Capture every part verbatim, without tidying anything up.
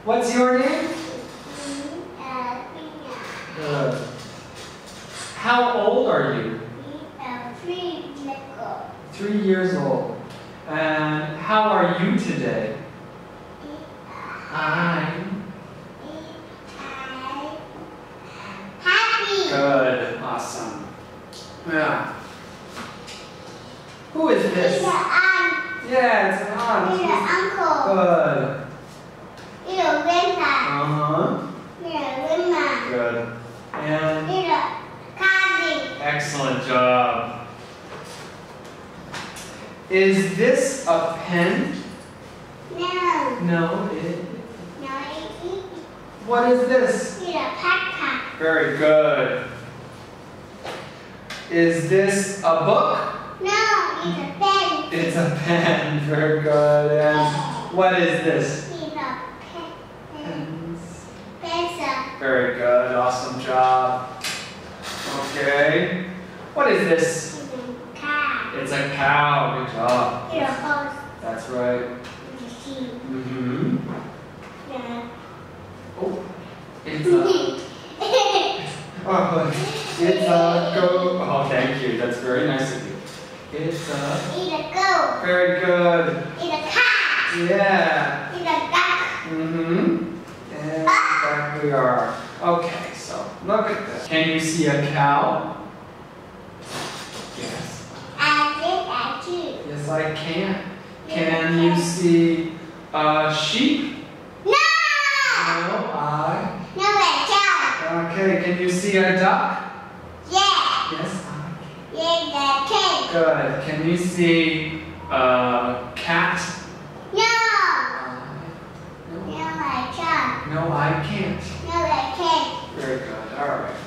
What's your name? Good. How old are you? Three years old. Three years old. And how are you today? I'm happy. Good. Awesome. Yeah. Who is this? It's an aunt. Yeah, it's an aunt. It's an uncle. Good. It's a grandpa. Uh-huh. It's a grandma. Good. And It's a cousin. excellent job. Is this a pen? No. No, it. No, it's What is this? it's a packpack. Very good. Is this a book? No, it's a pen. It's a pen. Very good. And what is this? It's a pen. Pens. Pencil. Very good. Awesome job. Okay. What is this? It's a car. It's a cow. Good job. It's a horse. That's right. It's a sheep. Mm-hmm. Yeah. Oh, it's a. Oh, it's a go. Oh, thank you. That's very nice of you. It's a. It's a goat. Very good. It's a cat. Yeah. It's a duck. Mm-hmm. And back we are. Okay, so look at this. Can you see a cow? Yes. I did that too. Yes, I can. Can you see a sheep? No! No, I. No, I can't. Okay, can you see a duck? Yeah. Yes, I. Yes, I can. Good. Can you see a cat? No. I. No, No. I can't. No, I can't. No, I can't. Very good. All right.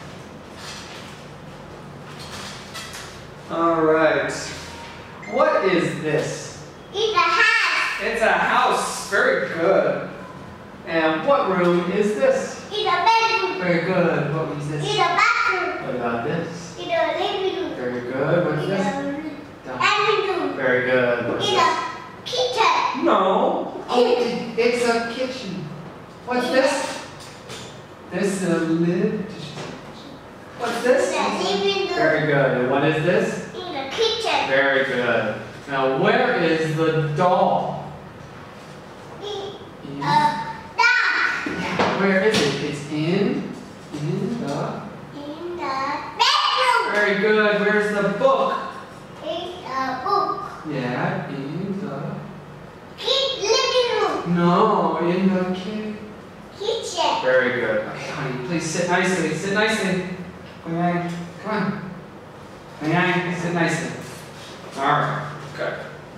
All right. What is this? It's a house. It's a house. Very good. And what room is this? It's a bedroom. Very good. What was It's this? a bathroom. What about this? It's a living room. Very good. What's It's this? a Down. living room. Very good. What's It's this? a kitchen. No. Oh, it's a kitchen. What's this? This is a lid. What's this? It's a living room. Very good. And what is this? It's a kitchen. Very good. Now, where is the doll? It's In- a dog. Where is it? It's in, in the. In the bedroom. Very good. Where's the book? It's a book. Yeah, in the. Kid living room. No, in the kid. Kitchen. Very good. Okay, honey, please sit nicely. Sit nicely. Quỳnh Anh, come on. Quỳnh Anh, sit nicely. All right. Good.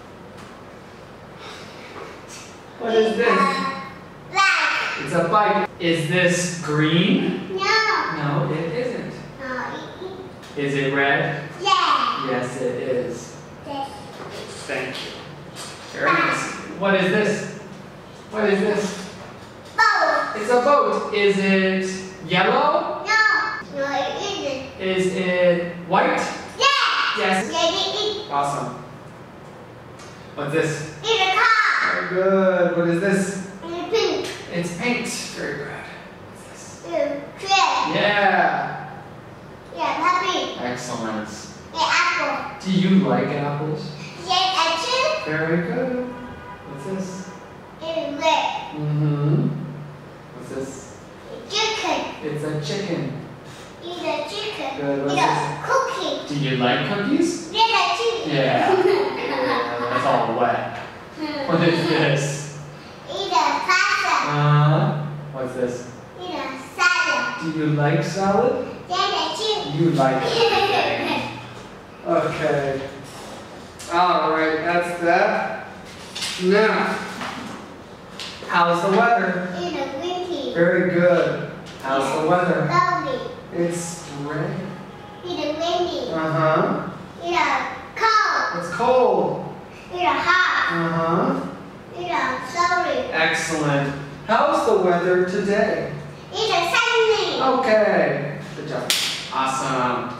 What is this? Uh, black. It's a bike. Is this green? No. No, it isn't. No, it, Is it red? it, yeah. Yes, it is. This. Thank you. Very nice. What is this? What is this? Boat. It's a boat. Is it yellow? No. No, it isn't. Is it white? Yeah. Yes. Yeah, it is. Awesome. What's this? It's a car. Very good. What is this? It's pink. It's paint. Very good. What's this? It's red. Yeah. Yeah, puppy. Excellent. Yeah, apple. Do you like apples? Yes, I Very good. What's this? do. It's red. Mm-hmm. What's this? It's chicken. It's a chicken. It's a chicken. Good. What's It's a cookie. Do you like cookies? Yes, I do. Yeah. Yeah, that's all wet. What is this? It's a pasta. Uh, what's this? It's a salad. Do you like salad? Yes, I do. You like everything. Okay. All right, that's that. Now, how's the weather? It's a windy. Very good. How's the weather? Lovely. It's rain. It's a windy. Uh-huh. It's a cold. It's cold. It's a hot. Uh-huh. It's a sorry. Excellent. How's the weather today? It's a sunny. Okay. Good job. Awesome.